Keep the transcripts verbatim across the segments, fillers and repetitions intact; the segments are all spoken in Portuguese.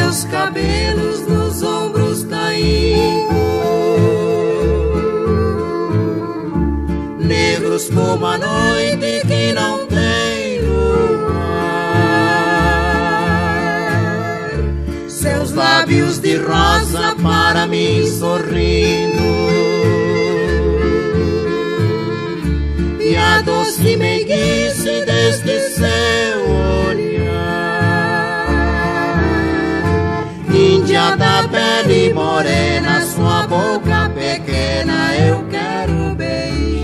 meus cabelos nos ombros caindo, negros como a noite que não tem luar, seus lábios de rosa para mim sorrindo, e a doce meiguice deste seu olhar, índia da pele morena, sua boca pequena eu quero beijar.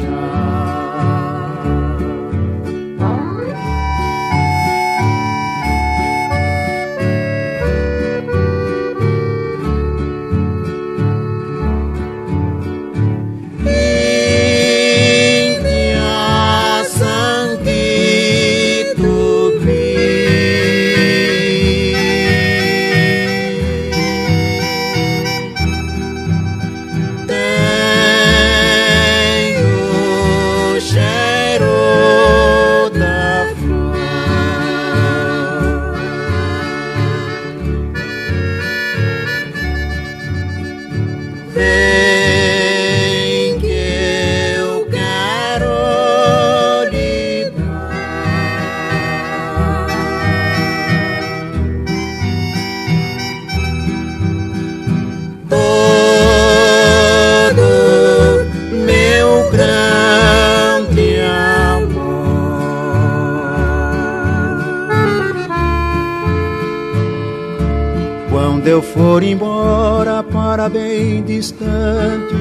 Quando eu for embora para bem distante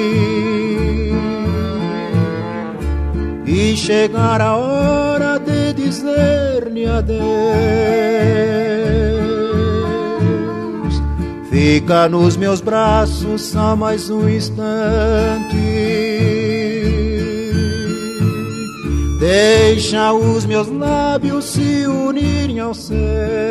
e chegar a hora de dizer-lhe adeus, fica nos meus braços só mais um instante, deixa os meus lábios se unirem aos seus,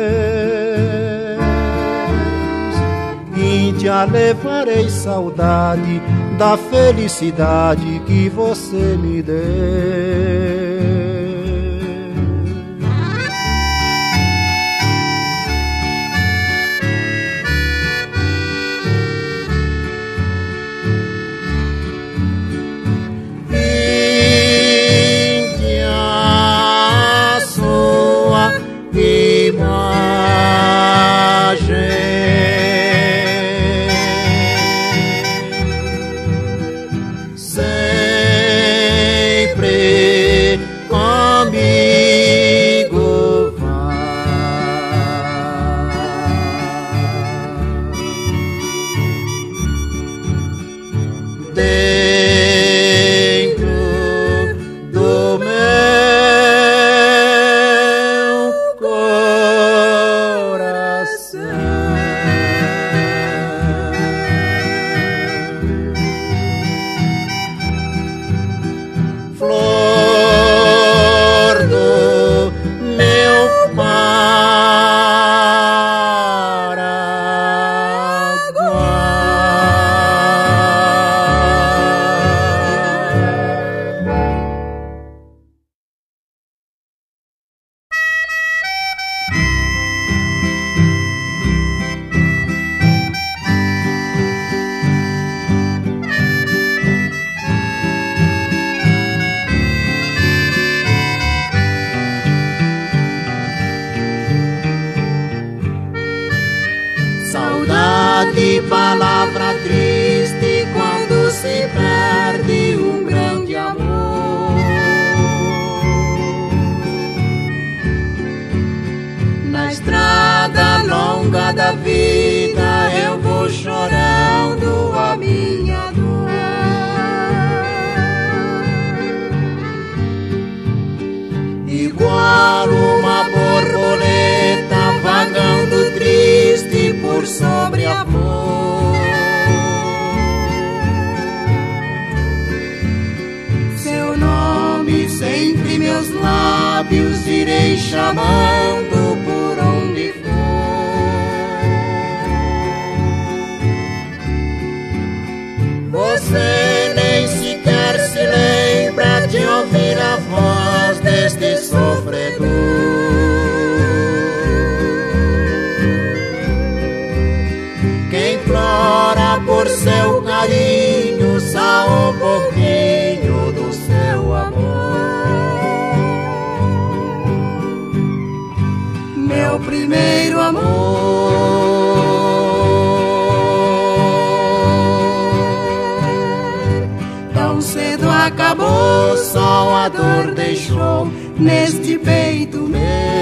Índia, levarei saudade da felicidade que você me deu. Saudade, palavra triste quando se perde um grande amor. Na estrada longa da vida eu vou chorando a minha dor. Igual uma borboleta vagando triste por sobre a flor. Seu nome sempre meus lábios irei chamando por onde for. Você nem sequer se lembra de ouvir a voz deste sofredor. primeiro amor. Tão cedo acabou, só a dor deixou neste peito meu.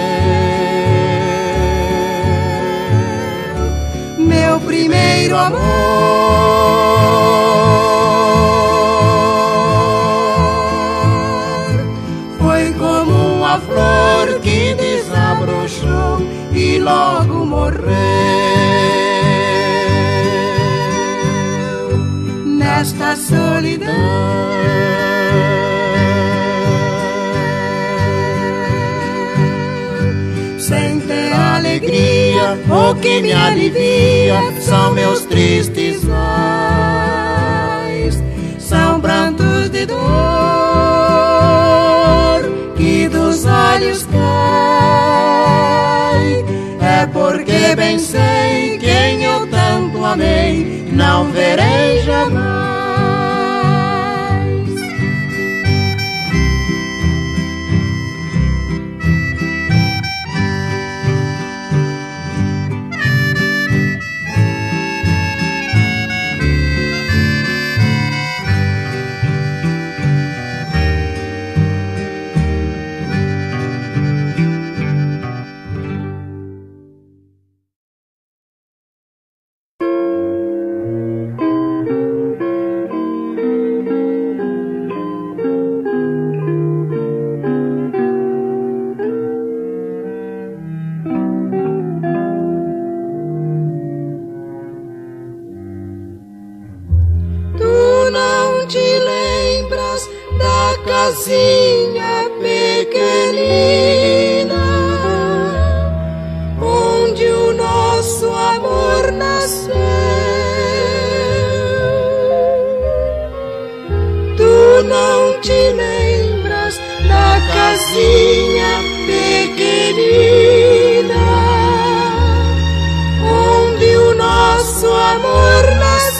Meu primeiro amor foi como uma flor que desabrochou e logo morreu. Nesta solidão, sem ter alegria, o que me alivia são meus tristes ais, são prantos de dor que dos olhos cai. É porque bem sei quem eu tanto amei, não verei jamais. Casinha pequenina onde o nosso amor nasceu. Tu não te lembras da casinha pequenina onde o nosso amor nasceu.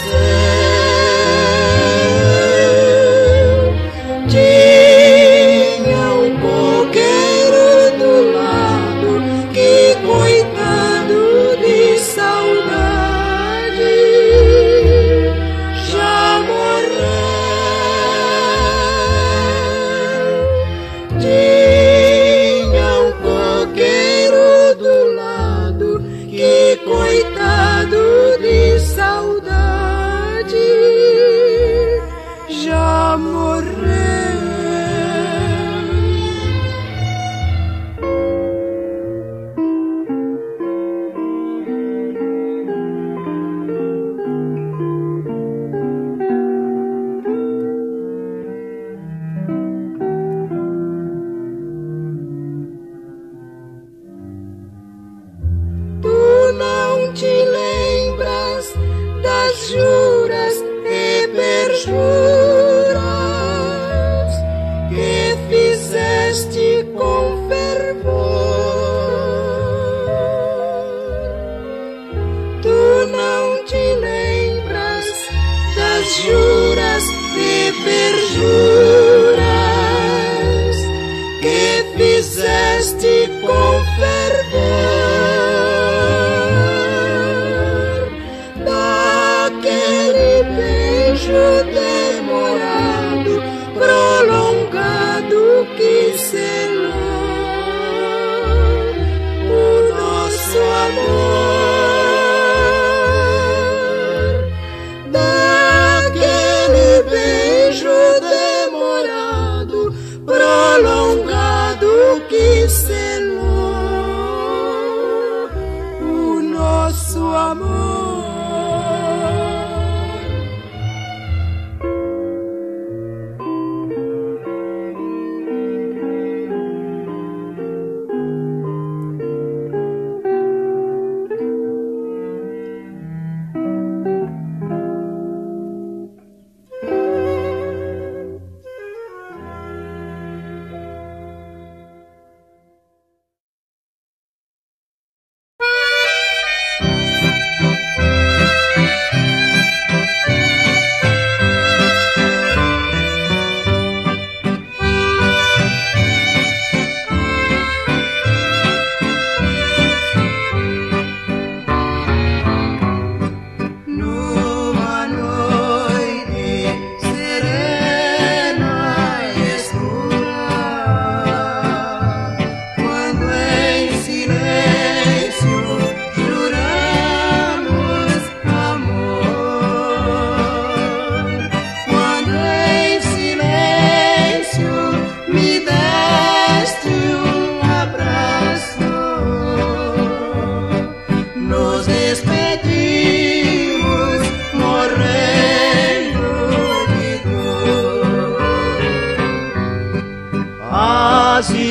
Juras e perjuras que fizeste com fervor. Tu não te lembras das juras e perjuras que fizeste com fervor. Demorado, prolongado, que selou o nosso amor. Daquele beijo demorado, prolongado, que selou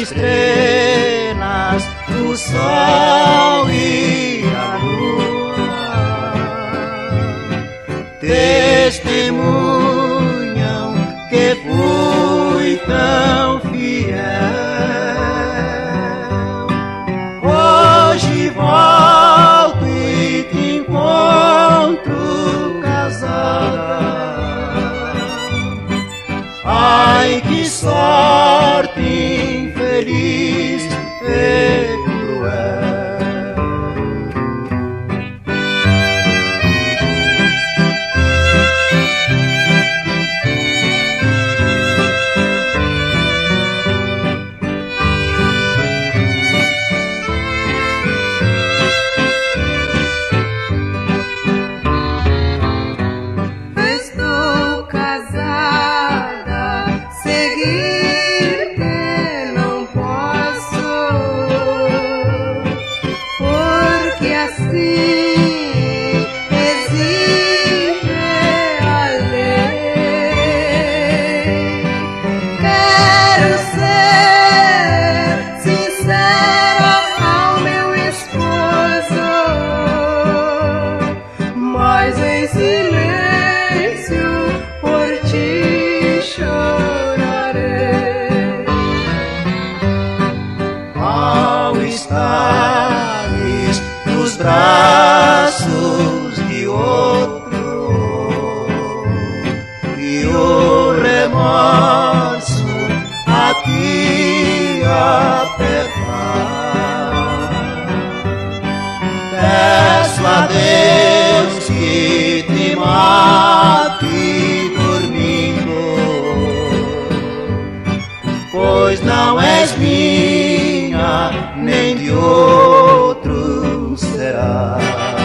estrelas, o sol e a lua testemunham que fui tão fiel. Hoje volto e te encontro casada. Ai, que sorte infeliz e cruel. Braços de outro e o remorso a te apertar. Peço a Deus que te mate dormindo, pois não és minha nem de outro será.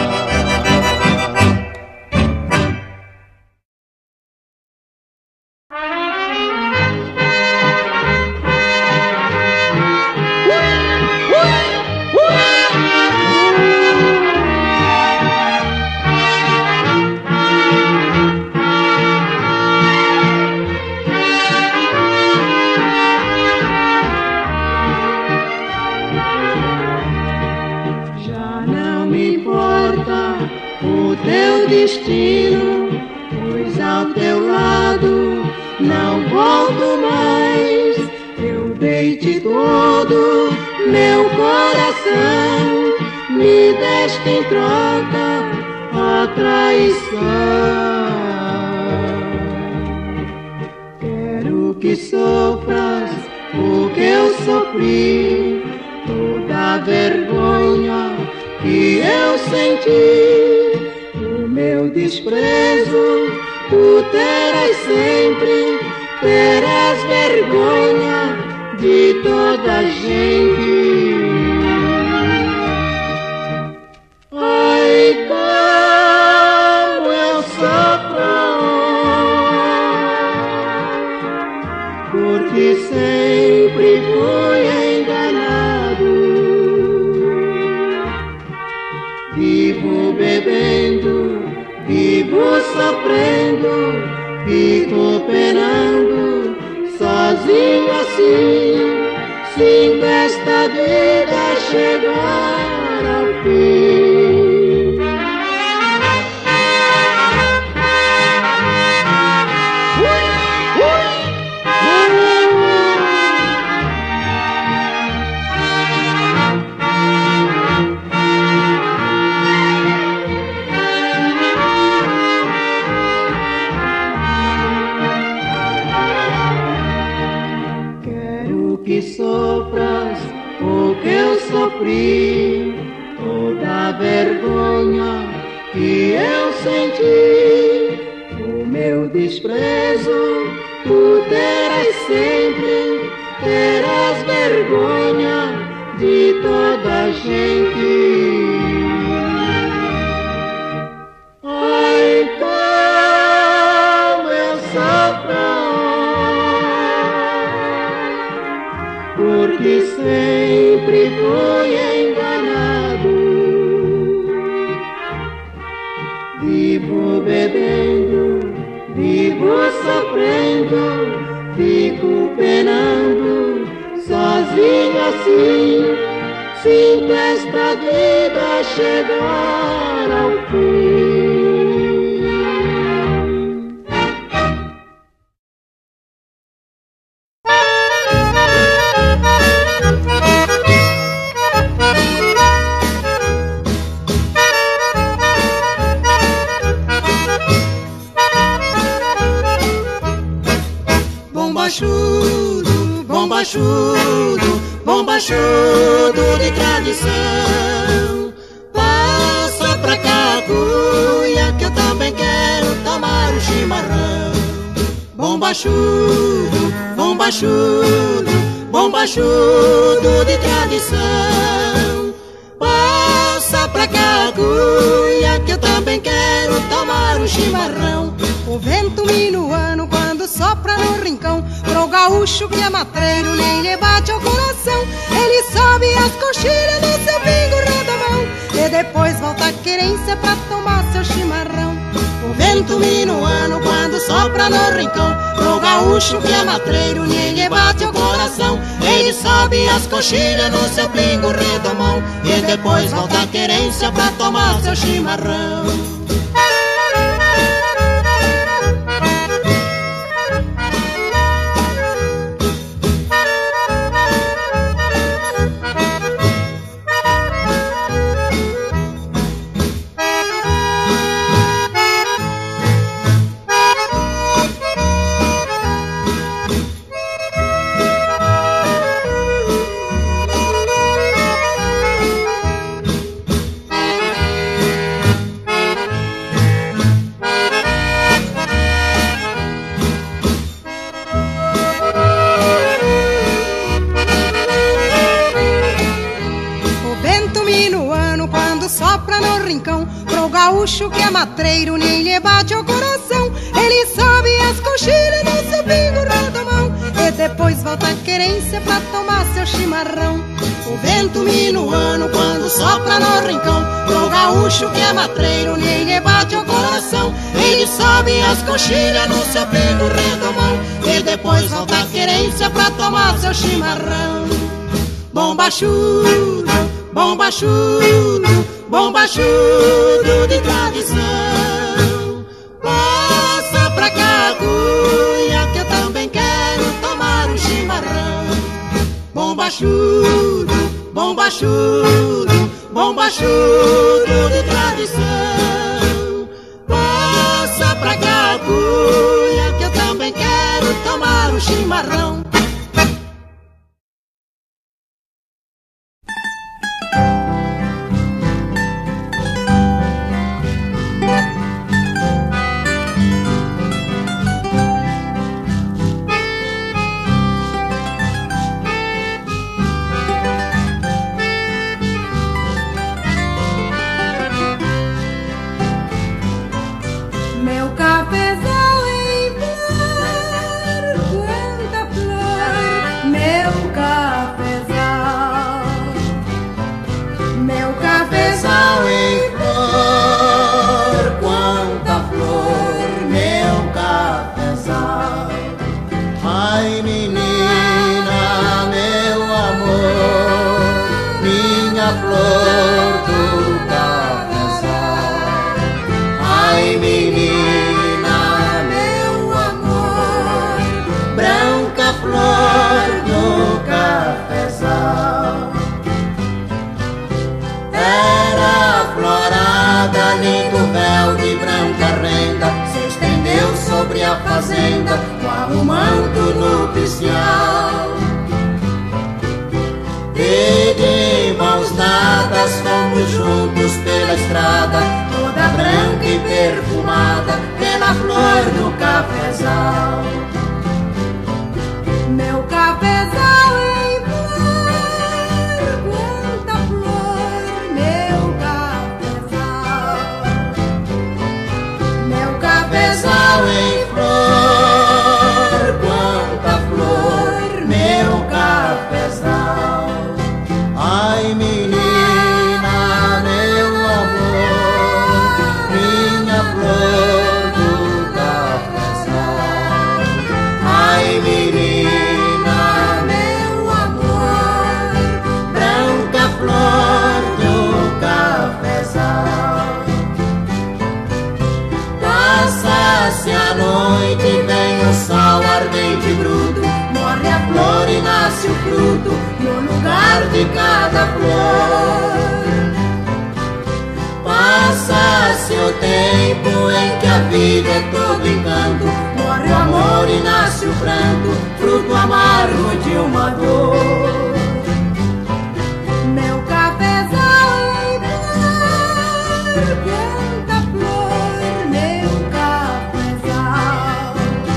Destino, pois ao teu lado não volto mais. Eu dei-te todo meu coração, me deste em troca a traição. Quero que sofras o que eu sofri, toda a vergonha que eu senti. Meu desprezo tu terás sempre, terás vergonha de toda a gente. Ai, como eu sofro, porque sempre fui enganado. Vivo bebendo, vivo sofrendo, fico penando, sozinho assim, sinto esta vida chegar ao fim. Que sofras o que eu sofri, toda a vergonha que eu senti. O meu desprezo tu terás sempre, terás vergonha de toda a gente. Ai, como eu sofro, porque sempre fui enganado. Vivo bebendo, vivo sofrendo, fico penando, sozinho assim, assim, sinto esta vida chegar ao fim. Bombachudo, bombachudo, bombachudo de tradição, passa pra cá, cuia, que eu também quero tomar um chimarrão. Bombachudo, bombachudo, bombachudo de tradição, passa pra cá, cuia, que eu também quero tomar um chimarrão. O vento minuano quando sopra no rincão, pro gaúcho que é matreiro nem lhe bate ao coração. Ele sobe as coxilhas no seu pingo redomão e depois volta a querência pra tomar seu chimarrão. O vento minuano quando sopra no rincão, pro gaúcho que é matreiro nem lhe bate ao coração. Ele sobe as coxilhas no seu pingo redomão e depois volta a querência pra tomar seu chimarrão. Gaúcho que é matreiro nem lhe bate ao coração. Ele sobe as coxilhas no seu pingo redomão e depois volta a querência pra tomar seu chimarrão. O vento minuano quando sopra no rincão, pro gaúcho que é matreiro nem lhe bate ao coração. Ele sobe as coxilhas no seu pingo redomão e depois volta a querência pra tomar seu chimarrão. Bombachudo, bombachudo, bombachudo de tradição, passa pra cá, cuia, que eu também quero tomar um chimarrão. Bombachudo, bombachudo, bombachudo de tradição, passa pra cá, cuia, que eu também quero tomar um chimarrão. A fazenda com o manto nupcial, e de mãos dadas luar de cada flor. Passa-se o tempo em que a vida é todo encanto, morre o amor e nasce o pranto, fruto amargo de uma dor. Meu cafezal em flor, quanta flor, meu cafezal.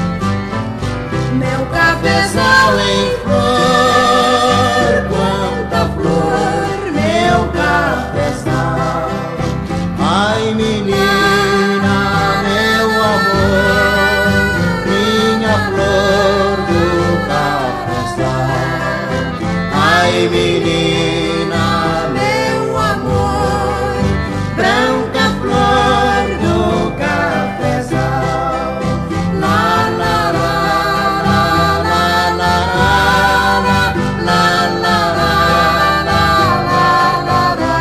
Meu cafezal em flor, quanta flor, meu cafezal. Ai, menina, meu amor, minha flor do cafezal. Ai, menina, meu amor, branca flor do cafezal. La la la la la la la la la la la.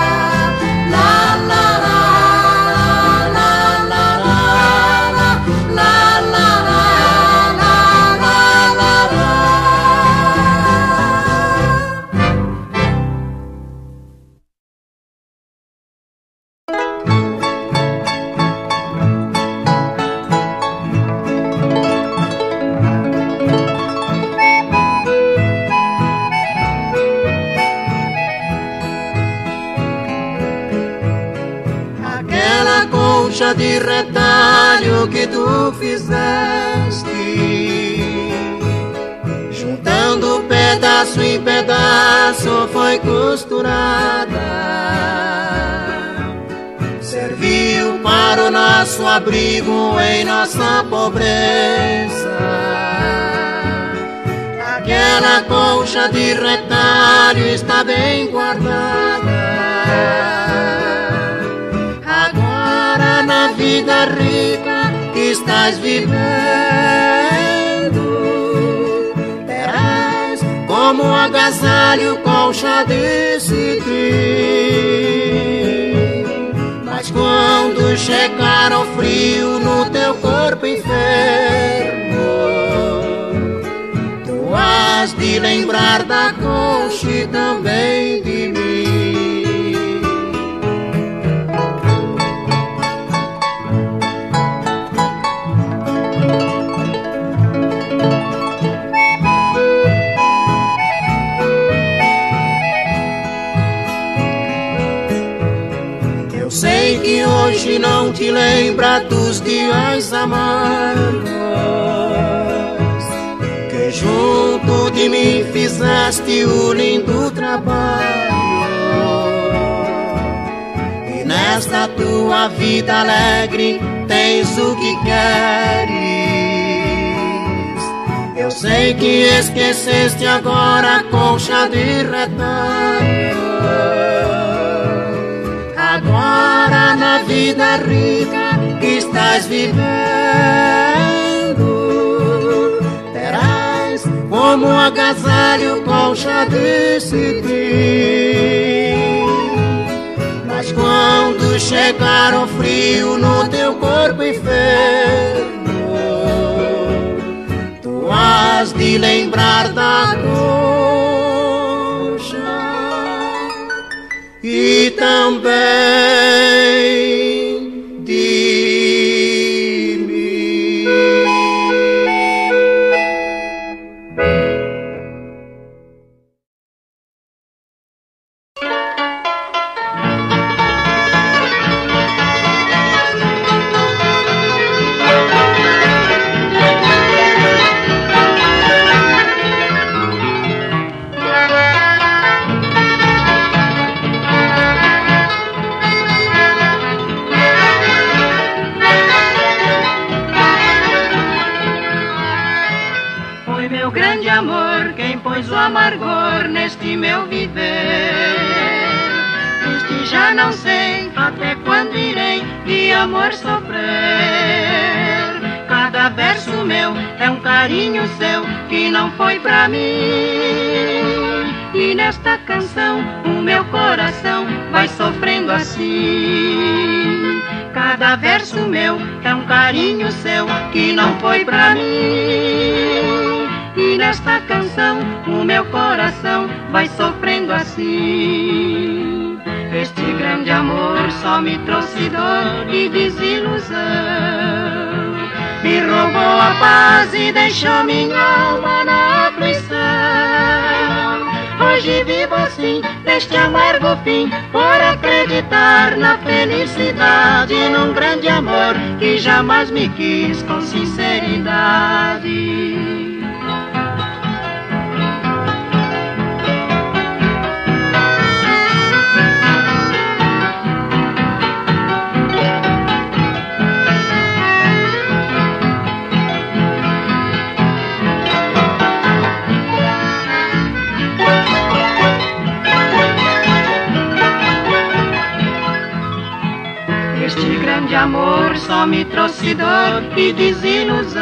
Aquela concha de retalho que tu fizeste, juntando pedaço em pedaço, foi costurada. Serviu para o nosso abrigo em nossa pobreza. Aquela concha de retalho está bem guardada. Agora na vida rica que estás vivendo, terás como agasalho concha de cetim. Mas quando chegar o frio no teu corpo enfermo, tu has de lembrar da concha e também de mim. Sei que hoje não te lembra dos dias amargos que junto de mim fizeste o lindo trabalho. E nesta tua vida alegre tens o que queres. Eu sei que esqueceste agora a concha de retalho. Agora na vida rica que estás vivendo, terás como agasalho concha de cetim. Mas quando chegar o frio no teu corpo enfermo, tu has de lembrar da concha e também de mim. O amargor neste meu viver, este já não sei até quando irei de amor sofrer. Cada verso meu é um carinho seu que não foi pra mim, e nesta canção o meu coração vai sofrendo assim. Cada verso meu é um carinho seu que não foi pra mim, e E nesta canção o meu coração vai sofrendo assim. Este grande amor só me trouxe dor e desilusão. Me roubou a paz e deixou minha alma na aflição. Hoje vivo assim, neste amargo fim, por acreditar na felicidade, num grande amor que jamais me quis com sinceridade. Este grande amor só me trouxe dor e desilusão.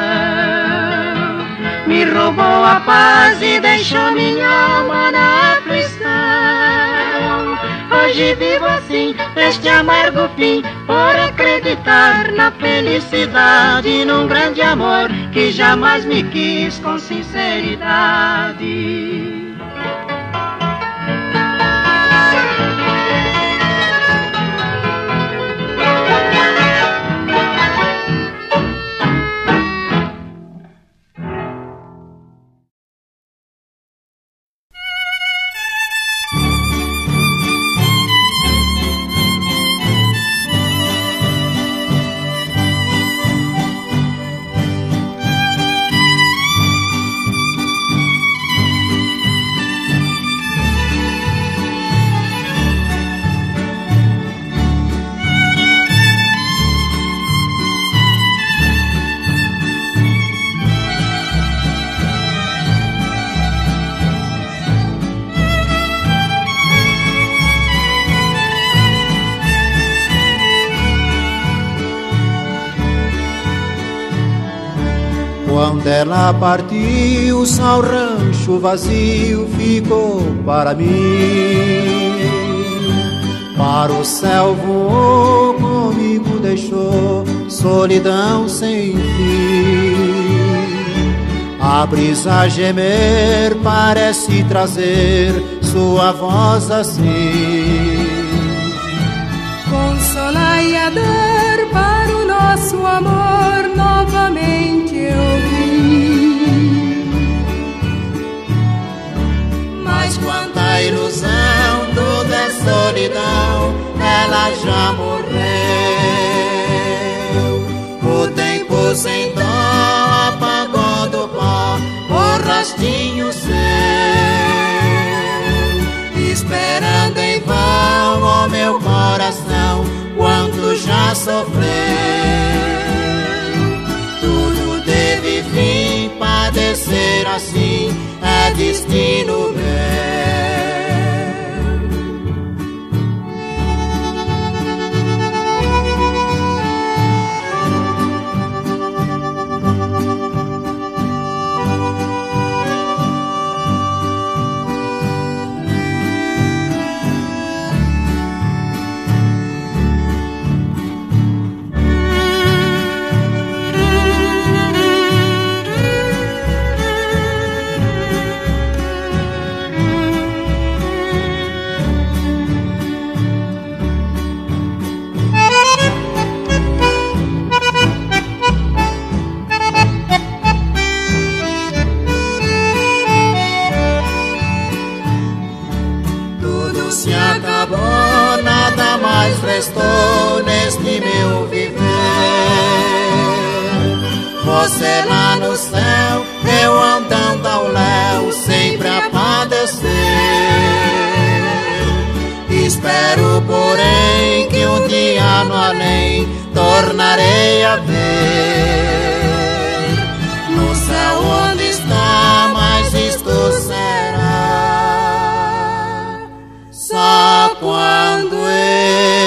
Me roubou a paz e deixou minha alma na aflição. Hoje vivo assim, neste amargo fim, por acreditar na felicidade, num grande amor que jamais me quis com sinceridade. Quando ela partiu, só o rancho vazio ficou para mim. Para o céu voou, comigo deixou solidão sem fim. A brisa a gemer parece trazer sua voz assim. Consolar e a dar para o nosso amor novamente eu vi. Mas quanta ilusão, tudo é solidão, ela já morreu. O tempo sem dó apagou do pó o rostinho seu, esperando em vão o meu coração, quanto já sofreu. Tudo teve fim, padecer assim é destino meu. Restou neste meu viver. Você lá no céu, eu andando ao léu, sempre a padecer. Espero, porém, que um dia no além tornarei a ver. No céu onde está, mas isto será só quando eu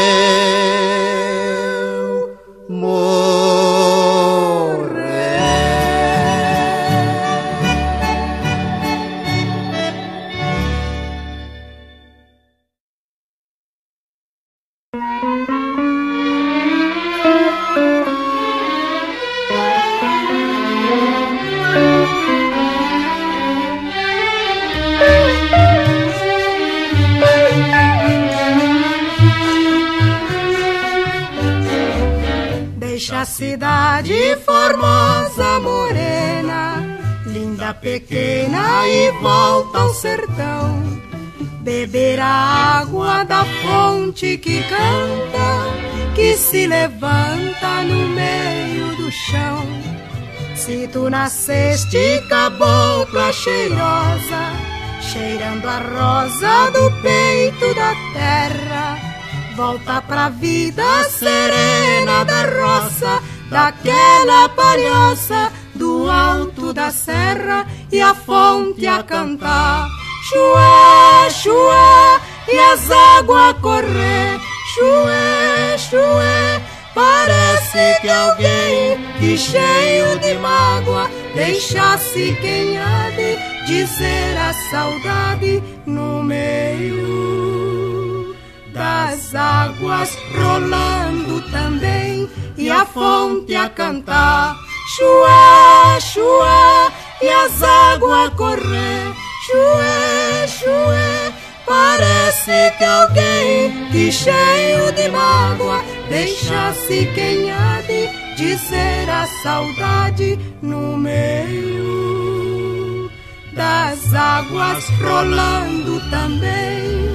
Deixa a cidade formosa, morena, linda pequena, e volta ao sertão. Beber a água da fonte que canta, que se levanta no meio do chão. Se tu nasceste cabocla cheirosa, cheirando a rosa do peito da terra, volta pra vida serena da roça, daquela palhoça do alto da serra, e a fonte a cantar. Chué, chué, e as águas a correr. Chué, chué, parece que alguém que cheio de mágoa deixasse quem há de dizer a saudade no meio das águas, rolando também, e a fonte a cantar. Chué, chué, e as águas a correr. Chué, chué, parece que alguém que cheio de mágoa deixasse quem há de dizer a saudade no meio das águas, rolando também.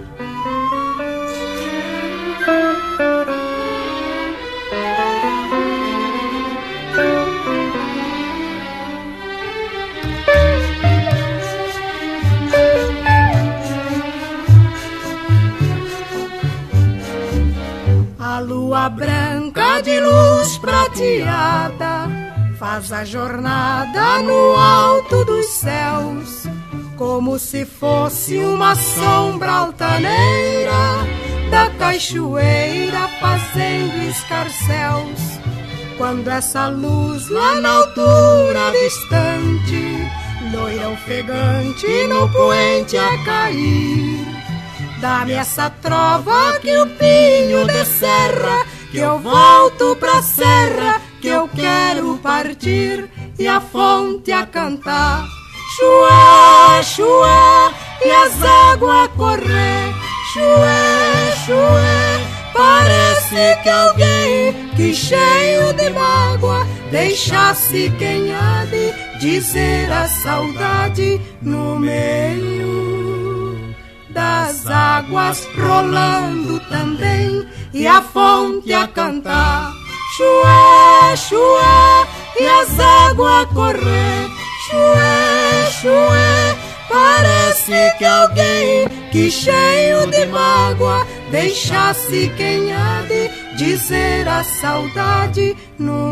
A lua branca de luz prateada faz a jornada no alto dos céus, como se fosse uma sombra altaneira da cachoeira fazendo escarcéus. Quando essa luz lá na altura distante, loira ofegante no poente a cair, dá-me essa trova que o pinho de serra, que eu volto pra serra, que eu quero partir, e a fonte a cantar. Chué, chué, e as águas a correr. Chué, chué, parece que alguém que cheio de mágoa deixasse quem há de dizer a saudade no meio das águas, rolando também, e a fonte a cantar. Chué, chué, e as águas a correr. Chué, chué, parece que alguém que cheio de mágoa deixasse quem há de dizer a saudade no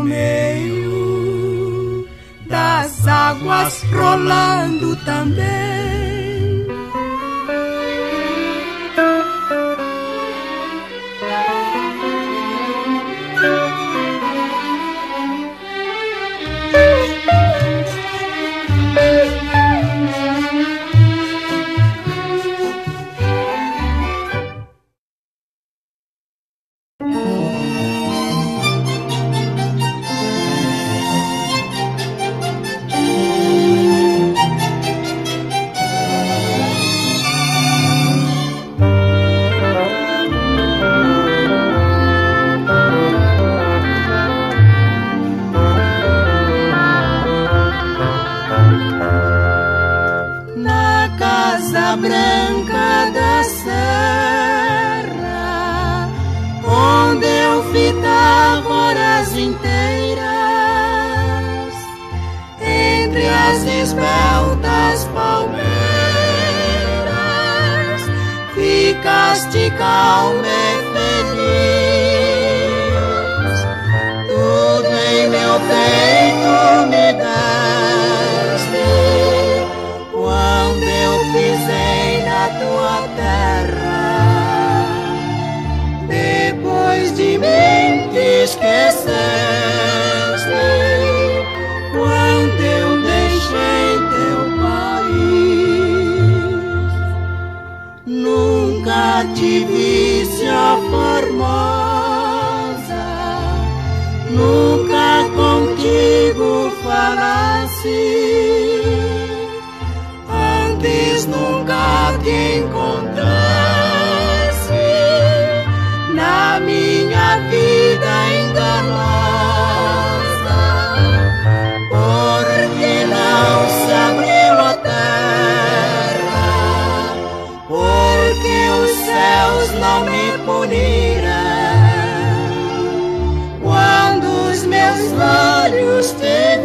meio das águas, rolando também. Branca da serra, onde eu fitava horas inteiras, entre as esbeltas palmeiras, ficaste calma e feliz, tudo em meu peito me deste, quando eu pisei na tua terra, depois de mim te esqueceste, quando eu deixei teu país. Nunca te visse a formosa, nunca contigo falasse, nunca te encontrasse, na minha vida enganasse. que os céus não me puniram quando os meus olhos te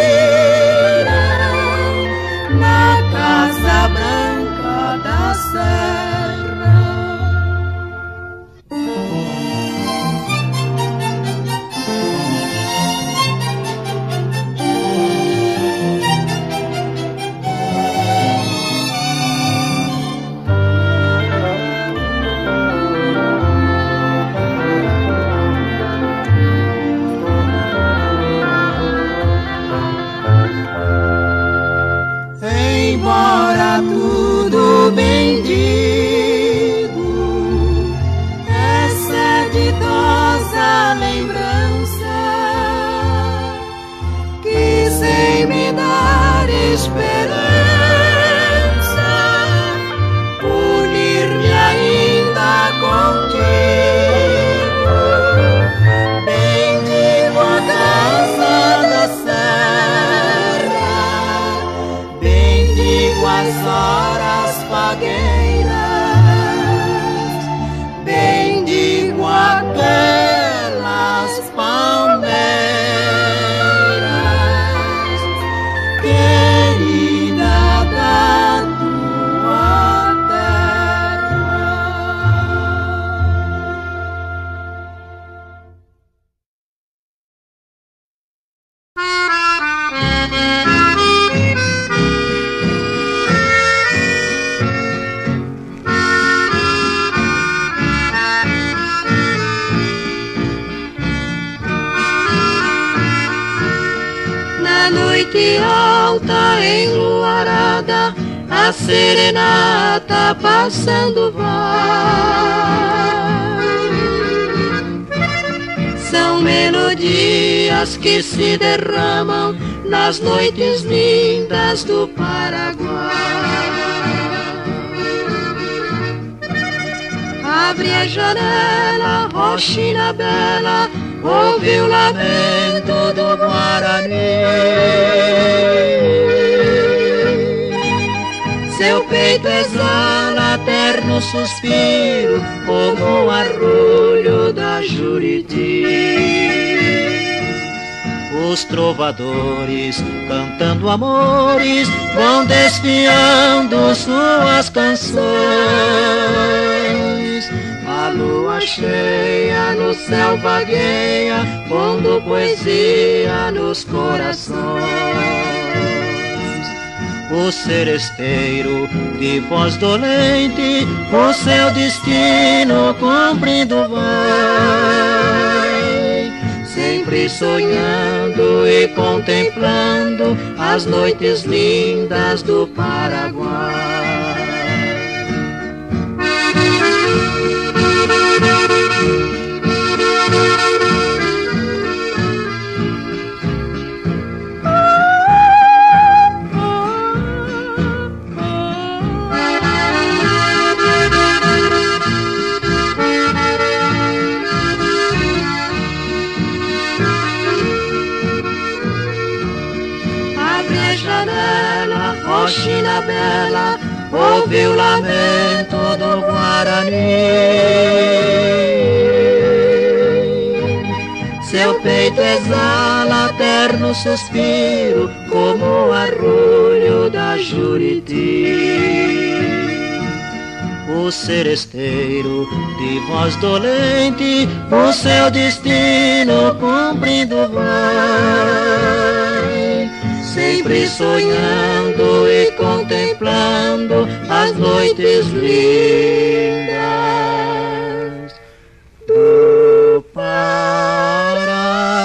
viram na Casa Branca da Serra. Embora tudo bem dito, essa ditosa lembrança que sem me dar esperança unir-me ainda contigo. Bendigo a Casa da Serra, as horas fagueiras, bendigo aquelas palmeiras, querida da tua terra. Noite alta enluarada, a serenata passando vai. São melodias que se derramam nas noites lindas do Paraguai. Abre a janela, roxina bela, ouve o lamento do Guarani. Seu peito exala terno suspiro, como o arrulho da Juriti. Os trovadores, cantando amores, vão desfiando suas canções. A lua cheia no céu vagueia, pondo poesia nos corações. O seresteiro de voz dolente, o seu destino cumprindo vai, sempre sonhando e contemplando as noites lindas do Paraguai. Roxina bela, ouve o lamento do Guarani. Seu peito exala terno suspiro, como o arrulho da Juriti. O seresteiro de voz dolente, o seu destino cumprindo vai, sempre sonhando e contemplando as noites lindas do Paraguai.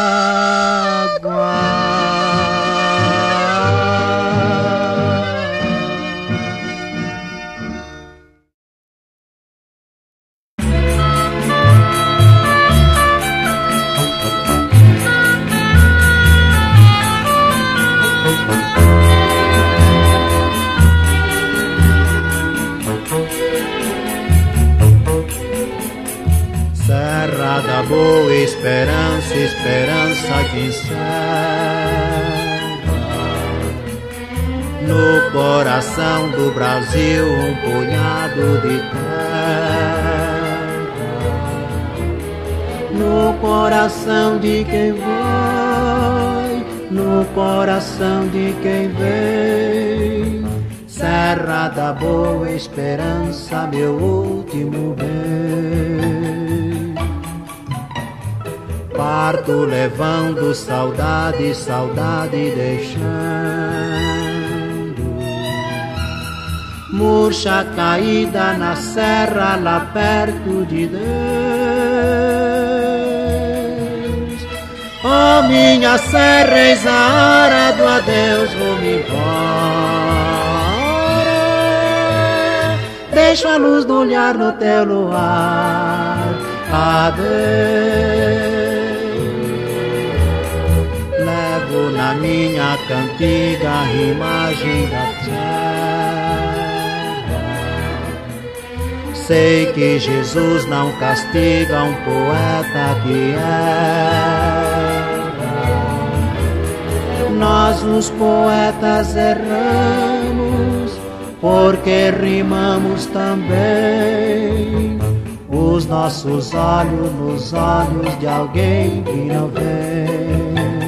Serra da Boa Esperança, esperança que encerra no coração do Brasil um punhado de terra, no coração de quem vai, no coração de quem vem. Serra da Boa Esperança, meu último bem. Parto levando saudade, saudade deixando, murcha caída na serra lá perto de Deus. Oh, minha serra, eis a hora do adeus, vou-me embora. Deixo a luz do olhar no teu luar, adeus. Levo na minha cantiga a imagem da terra. Sei que Jesus não castiga um poeta que erra. Nós os poetas erramos porque rimamos também os nossos olhos nos olhos de alguém que não vem.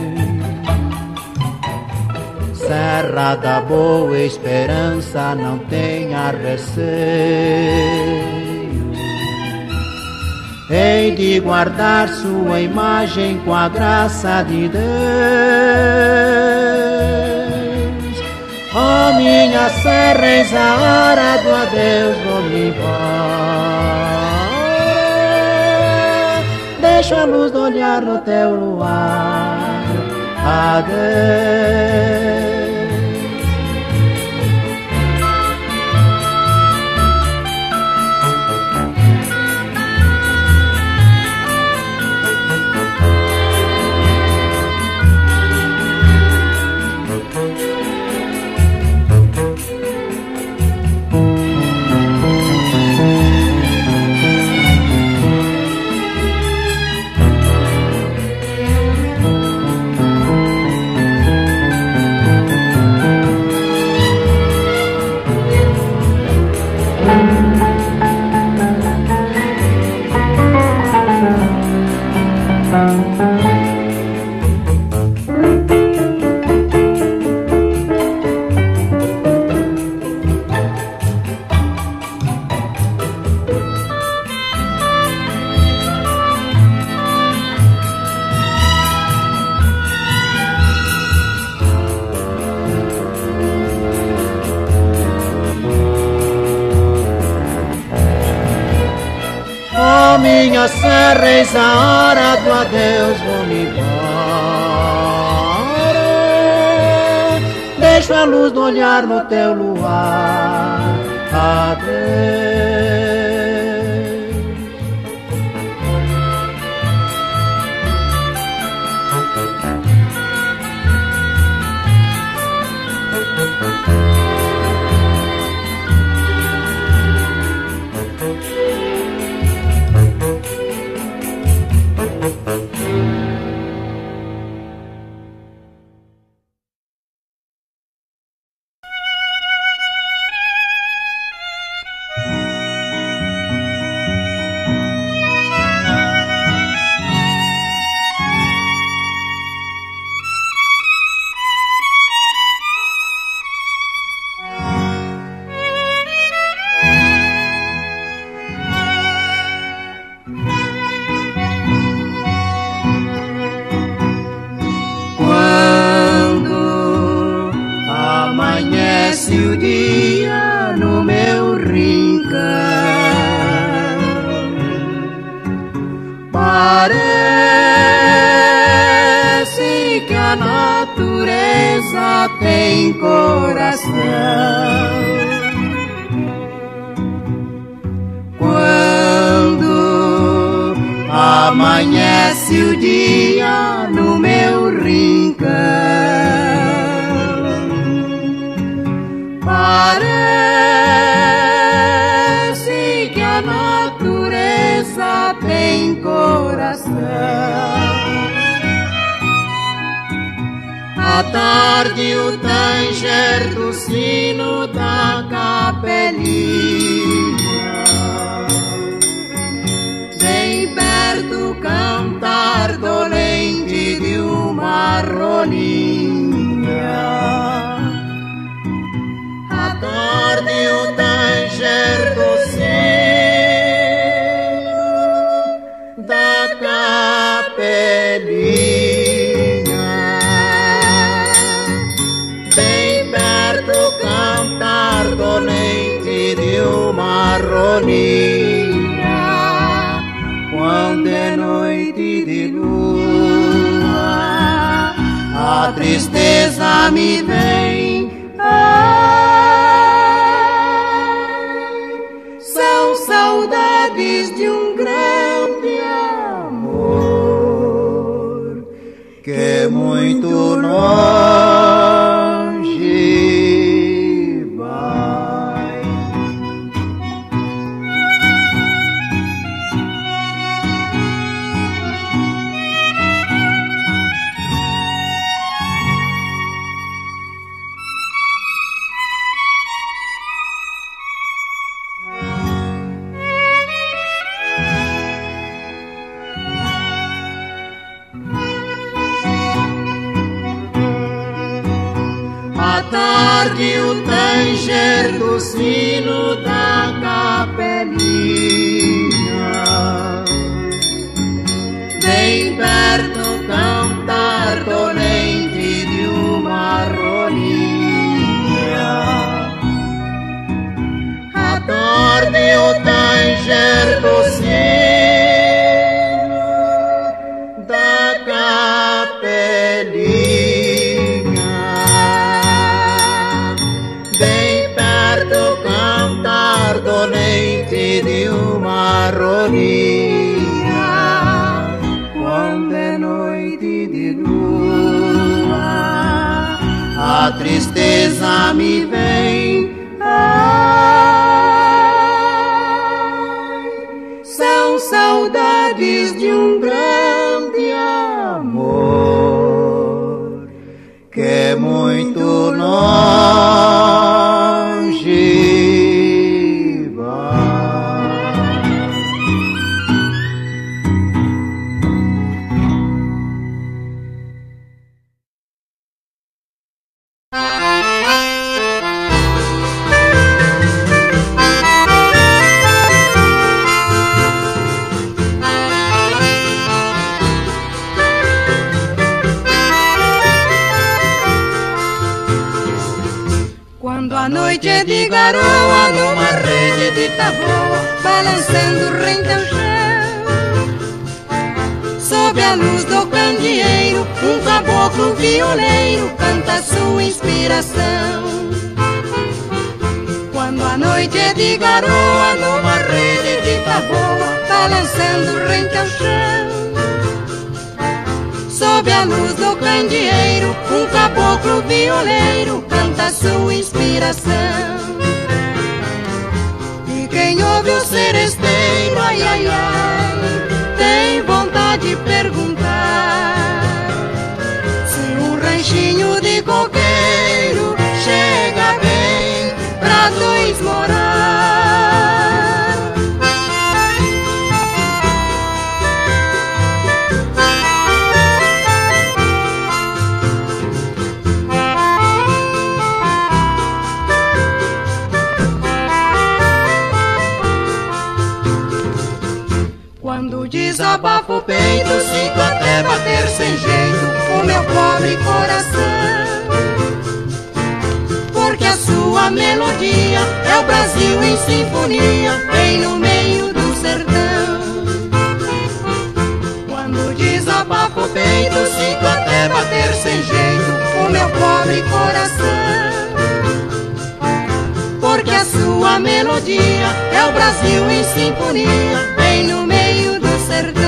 Serra da Boa Esperança, não tenha receio, hei de guardar sua imagem com a graça de Deus. Oh, minha serra, eis a hora do adeus, vou-me embora. Deixo a luz do olhar no teu luar, adeus. Minha serra, eis a hora do adeus, vou-me embora. Deixo a luz do olhar no teu luar, adeus. O dia no meu rincão, parece que a natureza tem coração. Quando amanhece o dia no meu rincão, parece que a natureza tem coração. À tarde o tanger do sino da capelinha, bem perto cantar dolente de uma rolinha. À tarde o tanger do sino da capelinha, bem perto cantar dolente de uma rolinha. Quando é noite de lua, a tristeza me vem. Ai, são saudades de um grande amor que é muito longe vai. À tarde o tanger do sino da capelinha, bem perto cantar dolente de uma rolinha. À tarde o tanger do sino da capelinha, dolente de uma rolinha. Quando é noite de lua, a tristeza me vem. Ai, são saudades de um grande amor que é muito longe. Quando a noite é de garoa, numa rede de taboa, balançando rente ao chão, sob a luz do candeeiro, um caboclo violeiro canta sua inspiração. Quando a noite é de garoa, numa rede de taboa, balançando rente ao chão, sob a luz do candeeiro, um caboclo violeiro canta sua inspiração. E quem ouve o seresteiro, ai, ai, ai, tem vontade de perguntar se um ranchinho de coqueiro chega bem pra dois morar. Quando desabafa o peito, sinto até bater sem jeito o meu pobre coração, porque a sua melodia é o Brasil em sinfonia, bem no meio do sertão. Quando desabafa o peito, sinto até bater sem jeito o meu pobre coração, porque a sua melodia é o Brasil em sinfonia, bem no meio do sertão.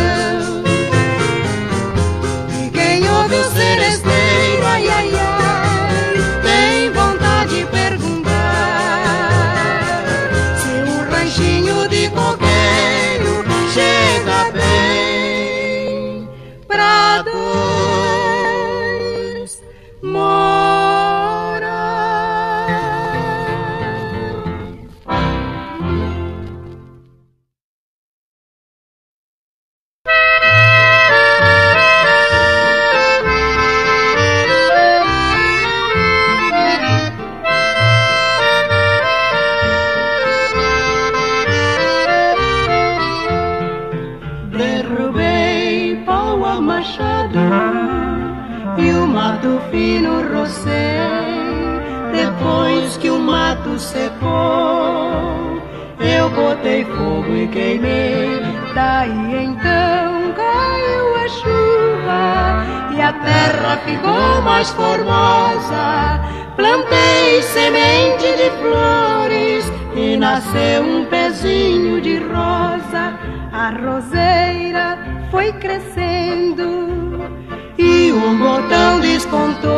E quem ouve o seresteiro, ai, ai, ai, tem vontade de perguntar se um ranchinho de coqueiro chega bem pra dois morar. mato fino rocei, depois que o mato secou, eu botei fogo e queimei. Daí então caiu a chuva e a terra ficou mais formosa. Plantei semente de flores e nasceu um pezinho de rosa. A roseira foi crescendo e um botão despontou.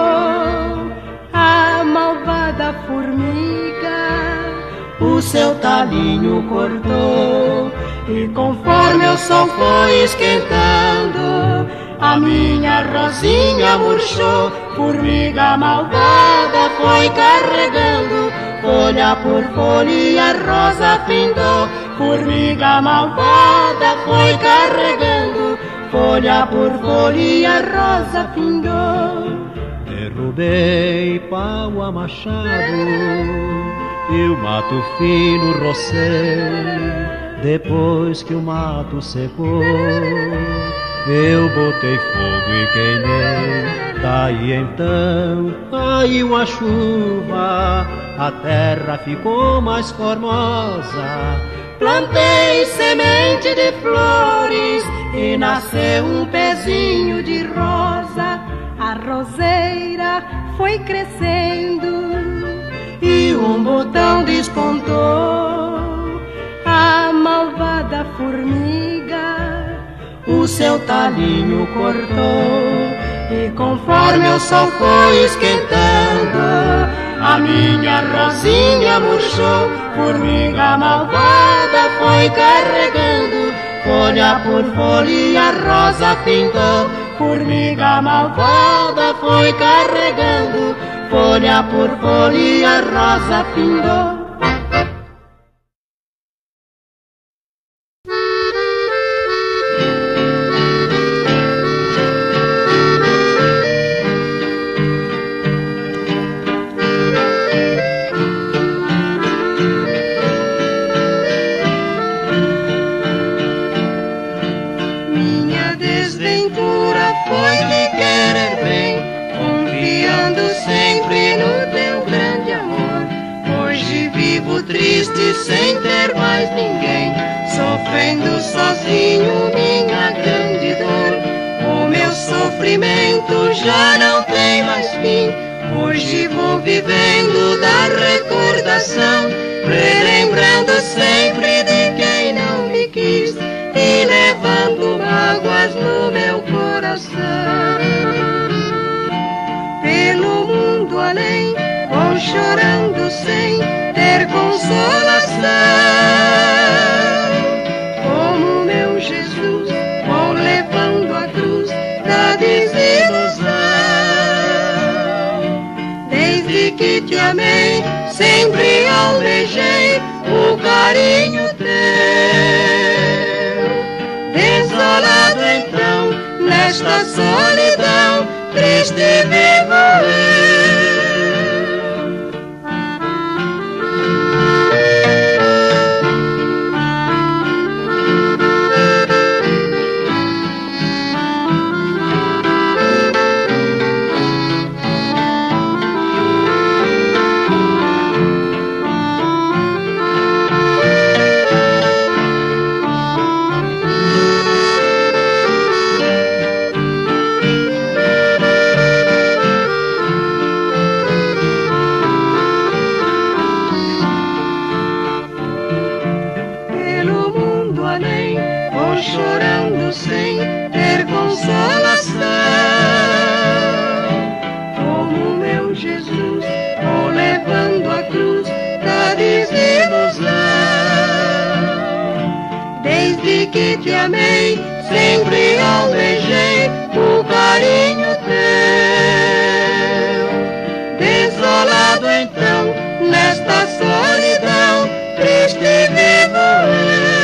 A malvada formiga o seu talinho cortou. E conforme o sol foi esquentando, a minha rosinha murchou. Formiga malvada foi carregando, folha por folha e a rosa findou. Formiga malvada foi carregando, folha por folha e a rosa findou. Derrubei pau a machado e o mato fino rocei. Depois que o mato secou, eu botei fogo e queimei. Daí então caiu a chuva, a terra ficou mais formosa. Plantei semente de flores e nasceu um pezinho de rosa. A roseira foi crescendo e um botão despontou. A malvada formiga o seu talinho cortou. E conforme o sol foi esquentando, a minha rosinha murchou. Formiga malvada foi carregando, folha por folha e a rosa findou. Formiga malvada foi carregando, folha por folha e a rosa findou. Triste sem ter mais ninguém, sofrendo sozinho minha grande dor. O meu sofrimento já não tem mais fim. Hoje vou vivendo da recordação, relembrando sempre de quem não me quis e levando mágoas no meu coração. Pelo mundo além vou chorando sem ter consolação. Como meu Jesus, vou levando a cruz da desilusão. Desde que te amei, sempre almejei o carinho teu. Desolado então, nesta solidão, triste vivo eu. Chorando sem ter consolação. Como meu Jesus, vou levando a cruz da desilusão. Desde que te amei, sempre almejei o carinho teu. Desolado então, nesta solidão, triste vivo eu.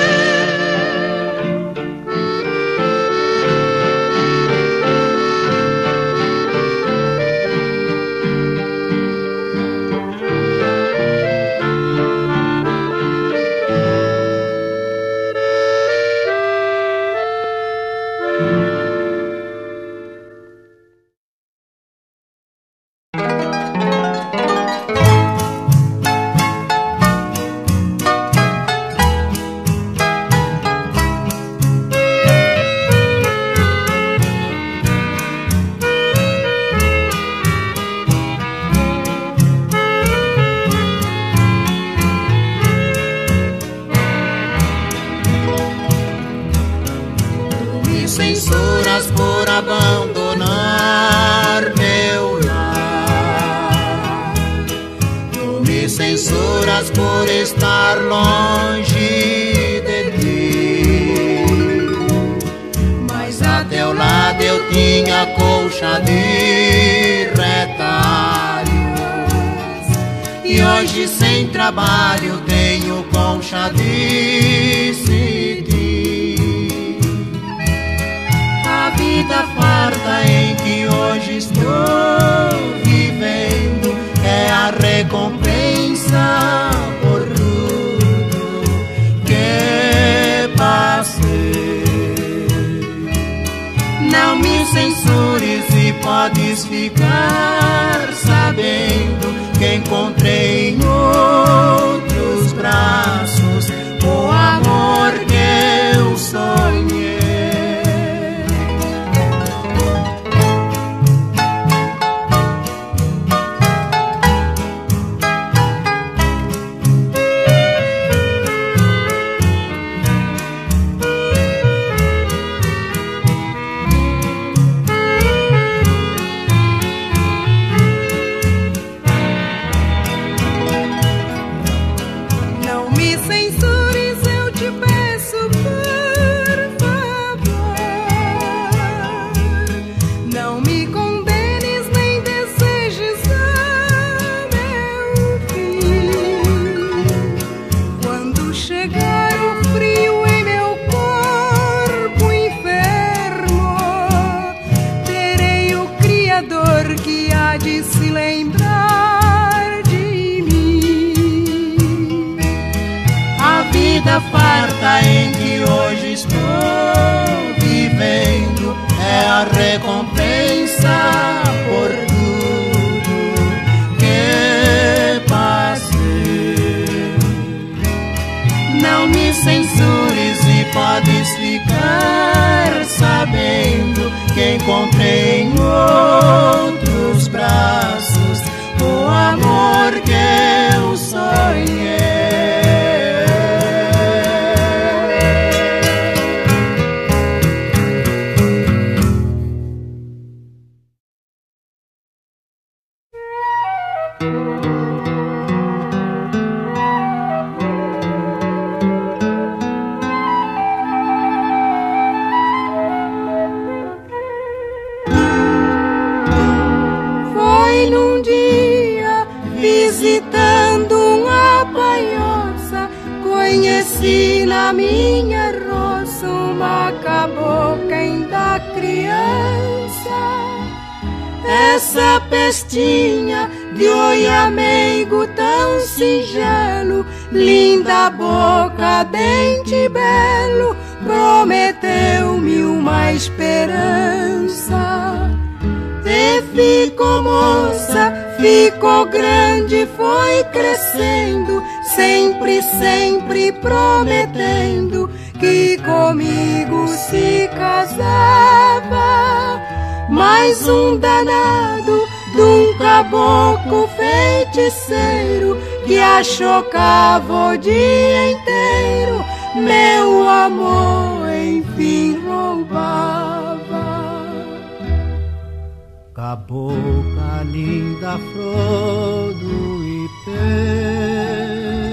censuras por abandonar meu lar. Tu me censuras por estar longe de ti, mas a teu lado eu tinha colcha de retalhos, e hoje sem trabalho tenho colcha de cetim. A vida farta em que hoje estou vivendo é a recompensa por tudo que passei. Não me censures e podes ficar sabendo que encontrei em outros braços o amor que eu sonhei. Farta em que hoje estou vivendo é a recompensa por tudo que passei. Não me censures e podes ficar sabendo que encontrei em outros braços o amor que eu sonhei. Na minha roça uma cabocla ainda criança, essa pestinha de olho meigo tão singelo, linda boca, dente belo, prometeu-me uma esperança. E ficou moça, ficou grande, foi crescendo, sempre, sempre prometendo que comigo se casava. Mais um danado de um caboclo feiticeiro que a chocava o dia inteiro, meu amor enfim roubava. Cabocla linda flor do ipê,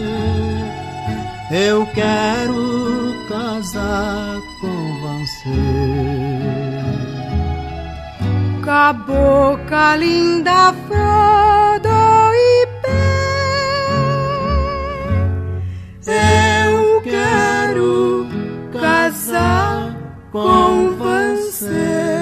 eu quero casar com você. Cabocla linda flor do ipê, eu quero casar com você.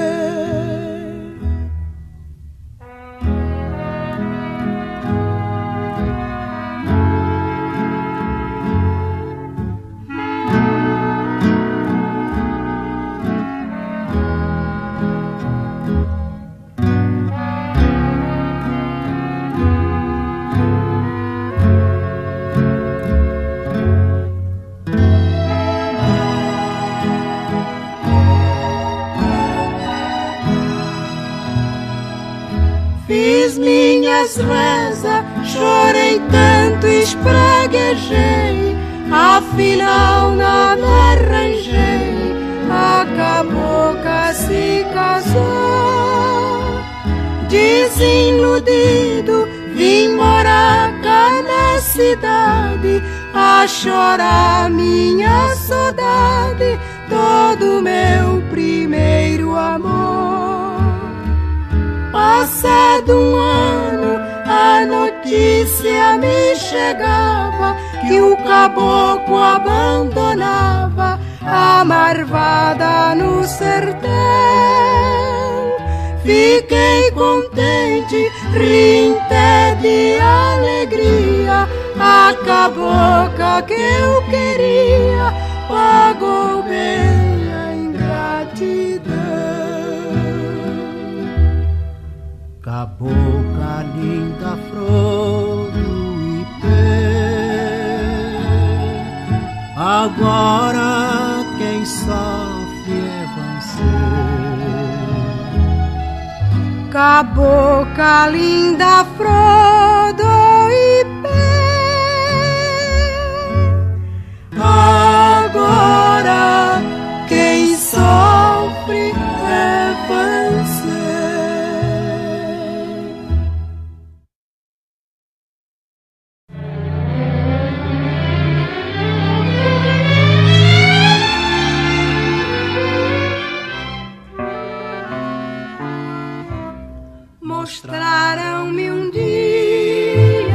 Fiz minhas rezas, chorei tanto, espraguejei, afinal não me arranjei. Acabou desiludido, vim morar cá na cidade, a chorar minha saudade, todo meu primeiro amor. Passado um ano, a notícia me chegava que o caboclo abandonava a marvada no sertão. Fiquei contente, rinte de alegria, a cabocla que eu queria pagou bem a ingratidão. Cabocla linda, flor do ipê, agora quem sofre é você. Cabocla linda, flor do ipê, agora quem sofre é você. Mostraram-me um dia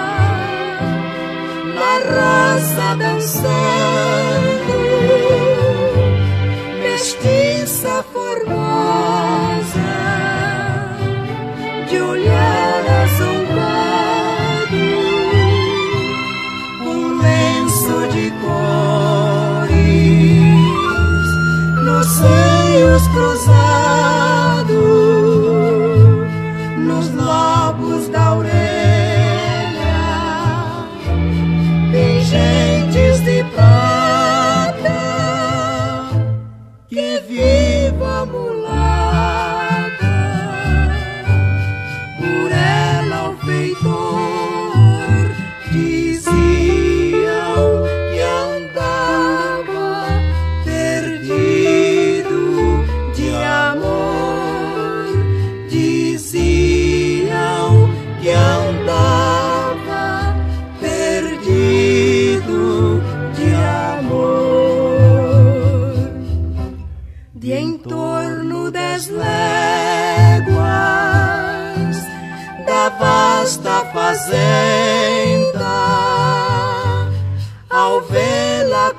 na roça dançando, mestiça formosa, de olhar assombrado, um lenço de cores nos seios cruzados, nos lobos da orelha, pingentes de prata, que viva a mulata, por ela o feitor diziam que andava perdido de amor, diziam que andava perdido de amor. De em torno das léguas da vasta fazenda, ao vê-la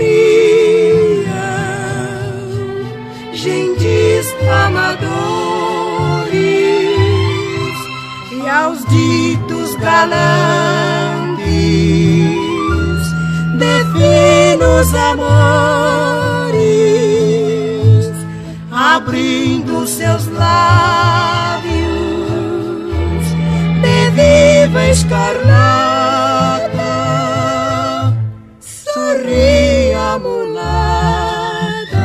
corriam gentis amadores, e aos ditos galantes de finos amores, abrindo seus lábios de viva escarlata, sorria a mulata,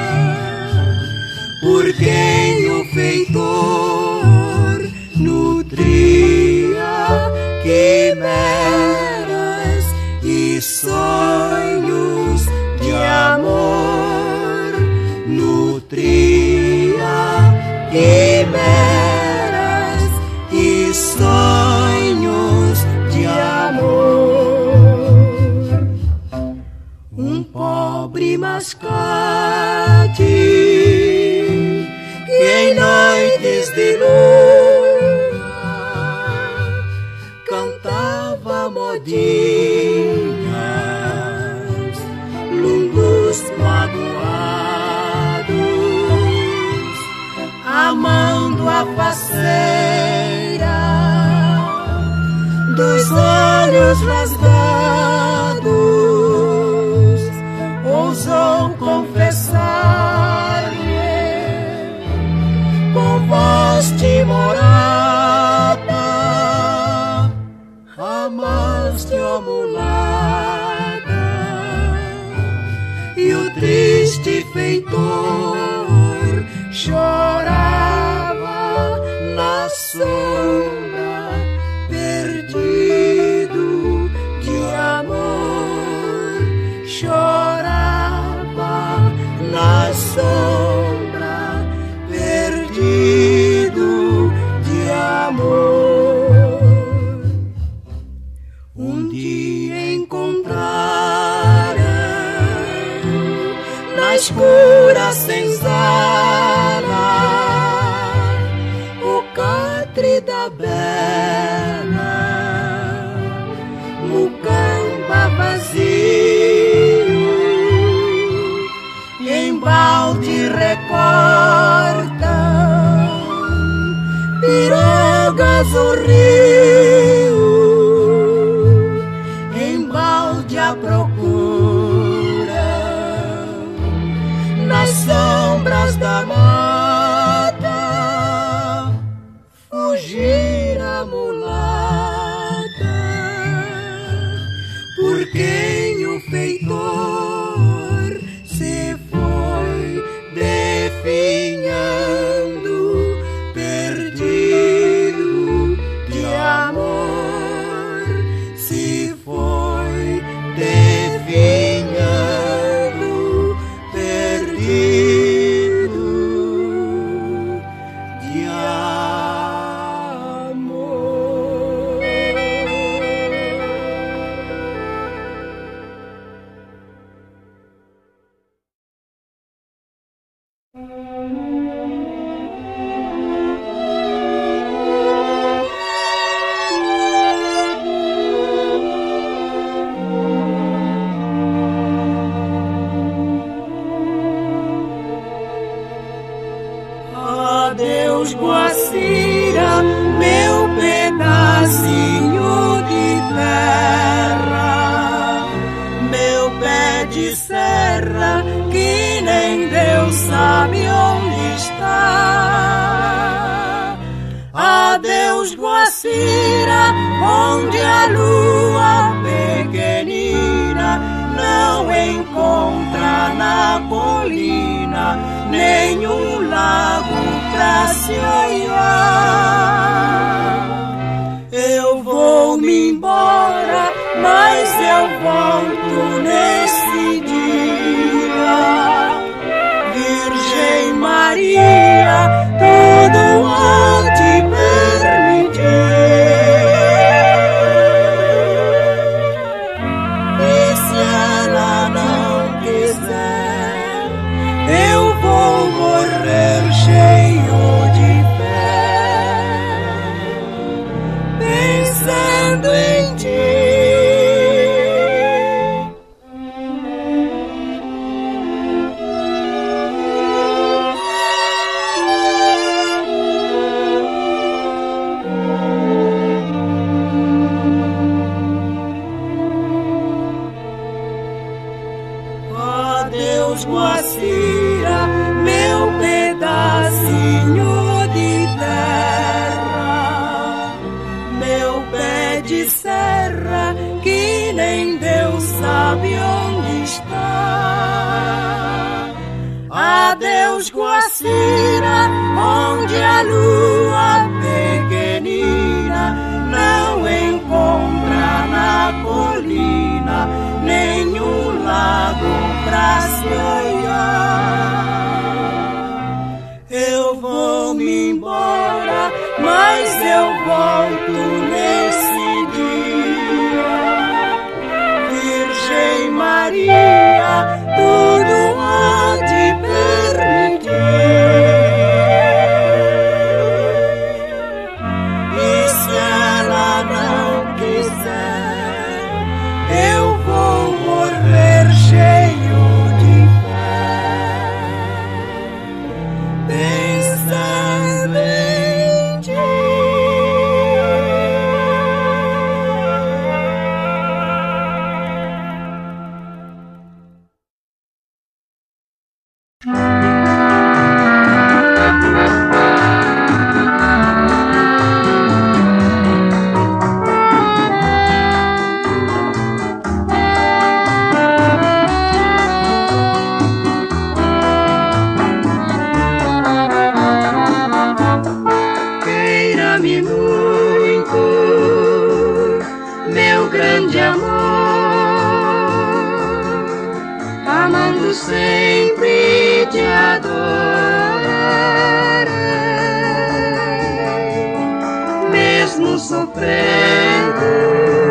por quem o feitor nutria quimeras e sonhos de amor, nutria quimeras e sonhos de amor. Um pobre mascate que em noites de lua cantava modinhas, lungos magoados, amando a faceira dos olhos rasgados, ousou confessar-lhe com voz timorada: amaste a mulata. E o triste feitor chorava na sombra, perdido de amor, chorava na escura senzala, o catre da bela, mucamba vazio, embalde recorta, pirogas o rio, embalde a procura, nas sombras da mata, fugir a mulata, por quem o feitor se foi definhando, perdido de amor, se foi definhando, perdido de amor. Adeus, Guacira, meu pedacinho de terra, meu pé de serra, que nem Deus sabe onde está. Adeus, Guacira, onde a lua pequenina não encontra na colina nenhum lago pra se olhar. Eu vou-me embora, mas eu volto nesse dia. Virgem Maria, tudo há de permitir. E se ela não quiser, eu vou morrer cheio de fé, pensando em ti. Adeus, Guacira, meu pedacinho de terra, meu pé de serra, que nem Deus sabe onde está. Adeus, Guacira, onde a lua pequenina não encontra na colina nenhum lago pra se olhar. Eu vou-me embora, mas eu volto nesse dia. Virgem Maria, tudo há de permitir. E se ela não quiser, eu vou morrer cheio de fé, pensando em ti. Queira-me muito, meu grande amor, amando sempre te adorarei, mesmo sofrendo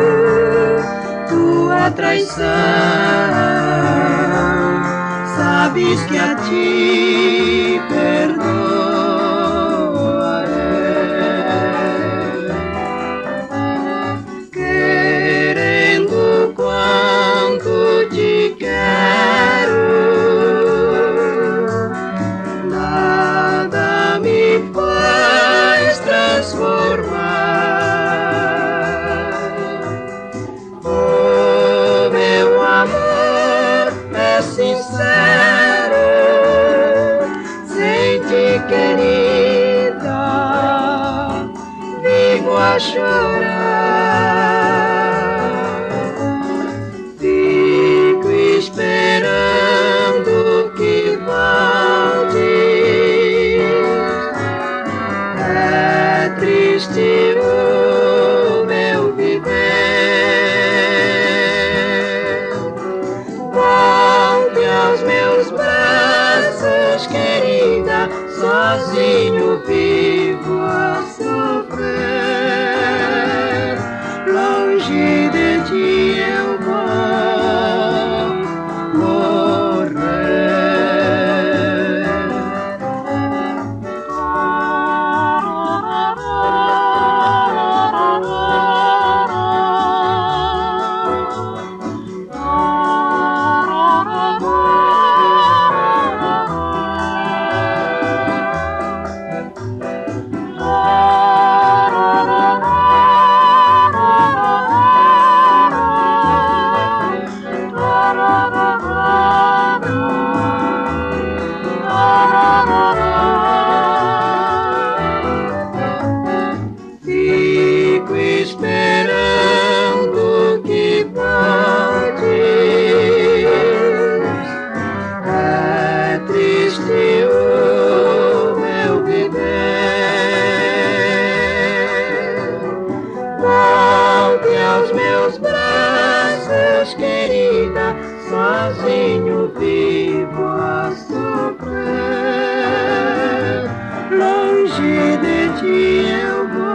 tua traição. sabes que a ti perdoaré, querendo quanto te quero, nada me faz transformar. Oh, meu amor é sincero, sem ti, querida, vivo a chorar. Fico esperando que voltes. É triste o meu viver. Volte aos meus braços, querida, sozinho vivo a sofrer. Longe de ti eu vou morrer. Fico esperando que voltes. É triste o meu viver. Volte aos meus braços, querida, sozinho vivo a sofrer. Longe de ti eu vou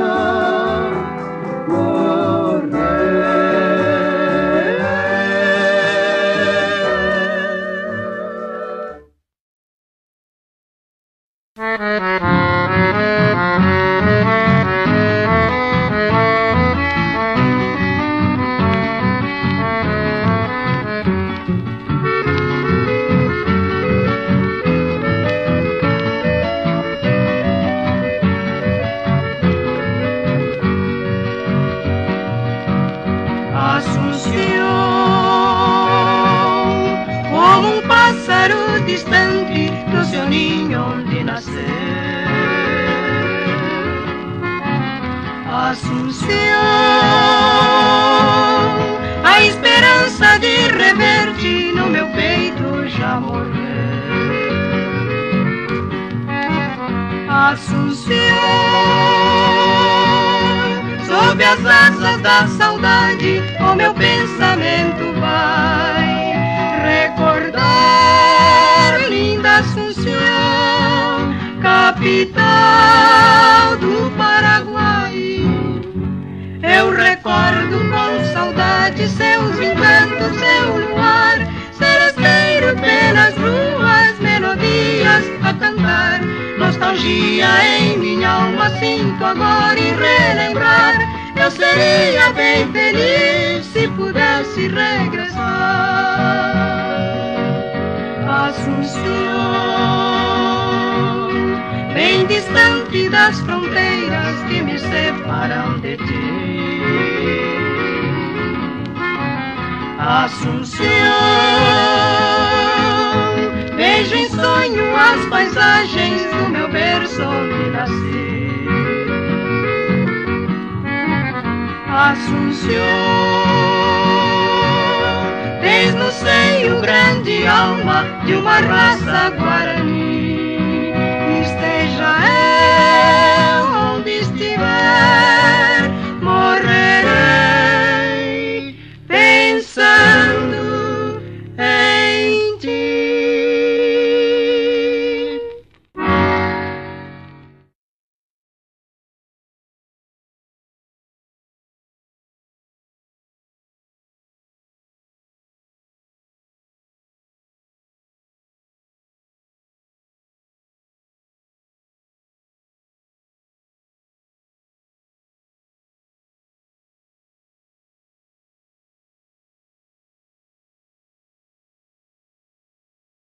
como um pássaro distante do seu ninho onde nascer. Assunção, a esperança de rever-te no meu peito já morreu. Assunção, sob as asas da saudade o meu pensamento vai recordar linda Assunção, capital do Paraguai. Eu recordo com saudade seus encantos, seu luar seresteiro pelas ruas, melodias a cantar. Nostalgia em minha alma sinto agora em relembrar. Eu seria bem feliz se pudesse regressar. Assunção, bem distante das fronteiras que me separam de ti. Assunção, vejo em sonho as paisagens do meu berço onde nasci. Assunção, tens no seio grande alma de uma raça guarani. Esteja